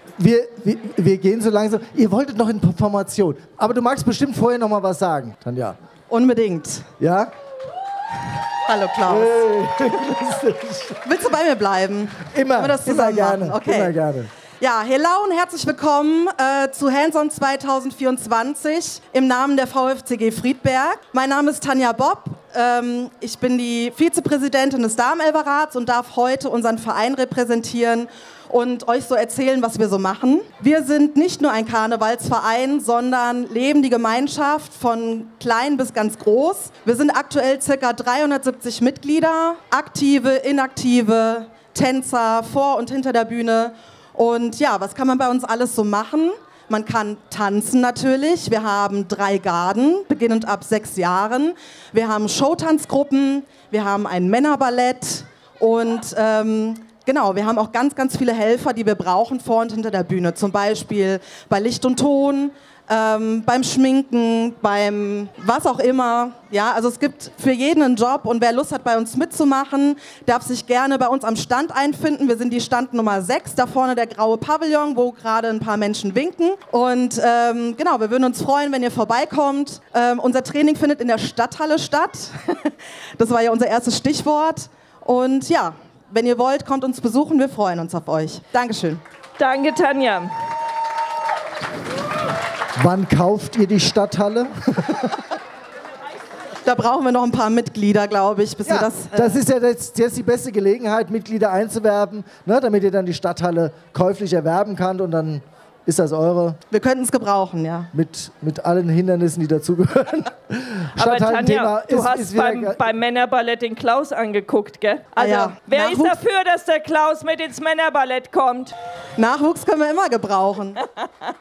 wir gehen so langsam. Ihr wolltet noch in Formation. Aber du magst bestimmt vorher noch mal was sagen, Tanja. Unbedingt. Ja? Hallo Klaus. Hey, Willst du bei mir bleiben? Immer, immer gerne. Okay. Immer gerne. Ja, hello und herzlich willkommen zu Hands-on 2024 im Namen der VfCG Friedberg. Mein Name ist Tanja Bopp. Ich bin die Vizepräsidentin des Damenelferrats und darf heute unseren Verein repräsentieren und euch so erzählen, was wir so machen. Wir sind nicht nur ein Karnevalsverein, sondern leben die Gemeinschaft von klein bis ganz groß. Wir sind aktuell ca. 370 Mitglieder, aktive, inaktive, Tänzer vor und hinter der Bühne. Und ja, was kann man bei uns alles so machen? Man kann tanzen natürlich. Wir haben 3 Garden, beginnend ab 6 Jahren. Wir haben Showtanzgruppen, wir haben ein Männerballett und genau, wir haben auch ganz, ganz viele Helfer, die wir brauchen vor und hinter der Bühne. Zum Beispiel bei Licht und Ton, beim Schminken, beim was auch immer. Ja, also es gibt für jeden einen Job und wer Lust hat, bei uns mitzumachen, darf sich gerne bei uns am Stand einfinden. Wir sind die Stand Nummer 6, da vorne der graue Pavillon, wo gerade ein paar Menschen winken. Und genau, wir würden uns freuen, wenn ihr vorbeikommt. Unser Training findet in der Stadthalle statt. Das war ja unser erstes Stichwort. Und ja, wenn ihr wollt, kommt uns besuchen, wir freuen uns auf euch. Dankeschön. Danke, Tanja. Wann kauft ihr die Stadthalle? Da brauchen wir noch ein paar Mitglieder, glaube ich, bis wir das... Das ist ja jetzt die beste Gelegenheit, Mitglieder einzuwerben, ne, damit ihr dann die Stadthalle käuflich erwerben könnt und dann ist das eure. Wir könnten es gebrauchen, ja. Mit allen Hindernissen, die dazugehören. Aber Tanja, du hast beim Männerballett den Klaus angeguckt, gell? Also, ja. Wer ist dafür, dass der Klaus mit ins Männerballett kommt? Nachwuchs können wir immer gebrauchen.